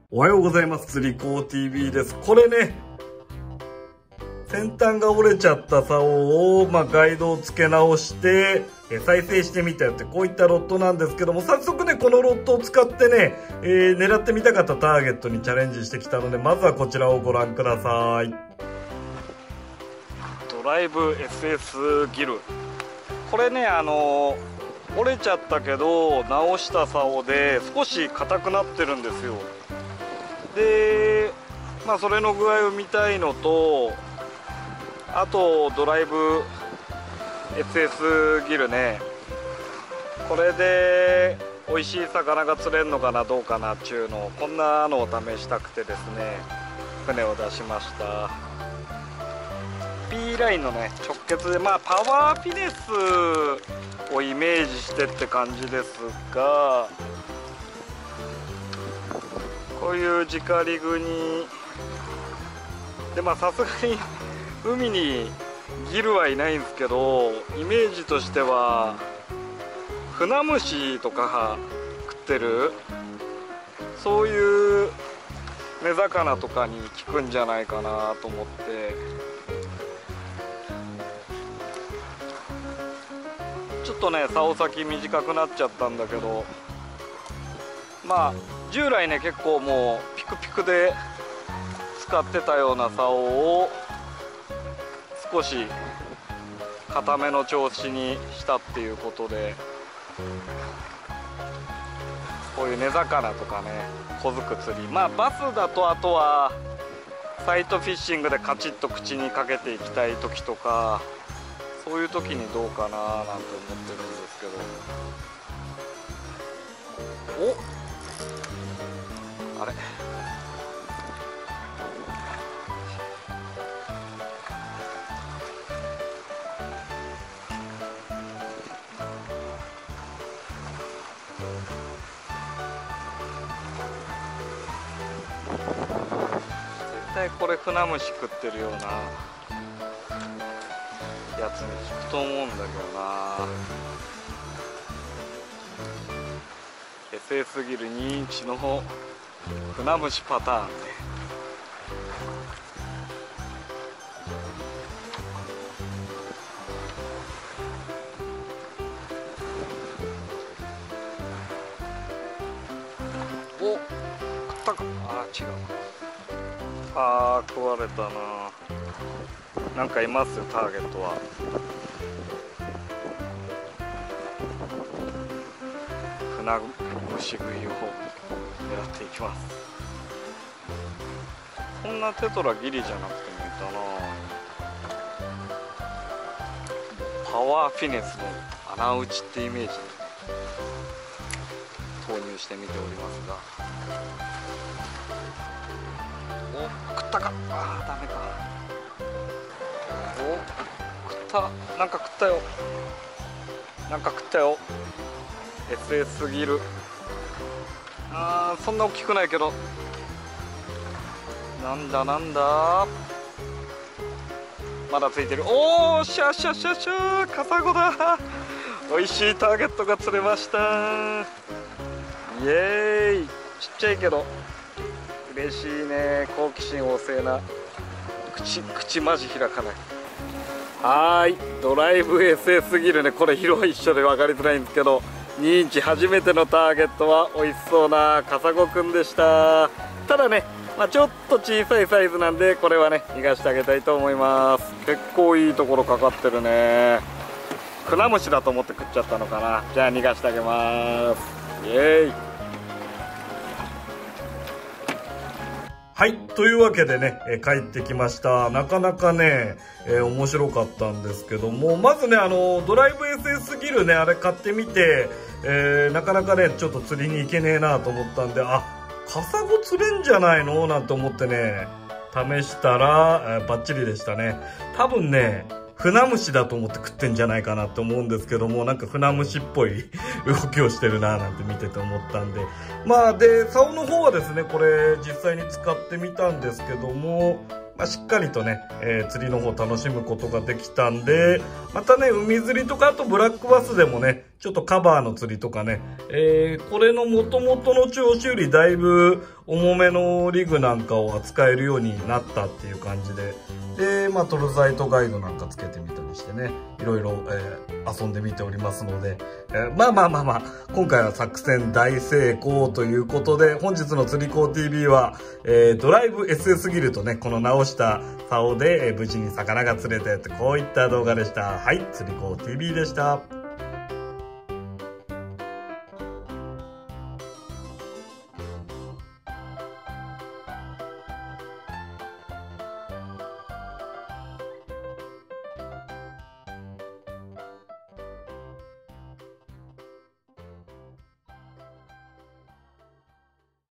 おはようございます。釣り子 TV です。これね、先端が折れちゃった竿を、ガイドを付け直して、再生してみたよって、こういったロッドなんですけども、早速ね、このロッドを使ってね、狙ってみたかったターゲットにチャレンジしてきたので、まずはこちらをご覧ください。ドライブ SS ギル。これね、折れちゃったけど、直した竿で少し硬くなってるんですよ。で、それの具合を見たいのと、あとドライブ SS ギルね、これで美味しい魚が釣れるのかなどうかなっちゅうの、こんなのを試したくてですね、船を出しました。 P ラインのね直結で、パワーフィネスをイメージしてって感じですが、こういう直リグにで、さすがに海にギルはいないんですけど、イメージとしてはフナムシとか食ってる、そういう目魚とかに効くんじゃないかなと思って、ちょっとね竿先短くなっちゃったんだけど、従来ね結構もうピクピクで使ってたような竿を少し硬めの調子にしたっていうことで、こういう根魚とかね小づく釣り、バスだと、あとはサイトフィッシングでカチッと口にかけていきたい時とか、そういう時にどうかななんて思ってるんですけど。あれ、絶対これフナムシ食ってるようなやつに効くと思うんだけどな。 SS ギル2インチのフナムシパターンね。お、食ったか。違う。食われたな。なんかいますよ、ターゲットは。フナムシ食いを狙っていきます。こんなテトラギリじゃなくてもいたな。パワーフィネスの穴打ちってイメージで投入してみておりますが、食ったか。ダメか。食った。なんか食ったよ。 SS ギル。そんな大きくないけど、なんだまだついてる。おー、シャーカサゴだ。美味しいターゲットが釣れました。イエーイ。ちっちゃいけど嬉しいね。好奇心旺盛な。口マジ開かない。ドライブ SS ギルね。これ色は一緒で分かりづらいんですけど、2インチ初めてのターゲットは美味しそうなカサゴくんでした。ただね、ちょっと小さいサイズなんで、これはね逃がしてあげたいと思います。結構いいところかかってるね。フナムシだと思って食っちゃったのかな。じゃあ逃がしてあげます。イエーイ。はい、というわけでね、帰ってきました。なかなかね、面白かったんですけども、まずね、ドライブ SS ギルね、あれ買ってみて、なかなかね、ちょっと釣りに行けねえなと思ったんで、カサゴ釣れんじゃないのなんて思ってね、試したら、バッチリでしたね。多分ね、フナムシだと思って食ってんじゃないかなって思うんですけども、なんかフナムシっぽい動きをしてるななんて見てて思ったんで、で竿の方はですね、これ実際に使ってみたんですけども、しっかりとね、釣りの方楽しむことができたんで、 またね、海釣りとか、あとブラックバスでもね、ちょっとカバーの釣りとかね、これの元々の調子よりだいぶ重めのリグなんかを扱えるようになったっていう感じで、で、まあ、トルザイトガイドなんかつけてみたりしてね、いろいろ、遊んでみておりますので、まあ、今回は作戦大成功ということで、本日の釣り子 TV は、ドライブ SS ギルとね、この直した竿で、無事に魚が釣れてって、こういった動画でした。はい、釣り子 TV でした。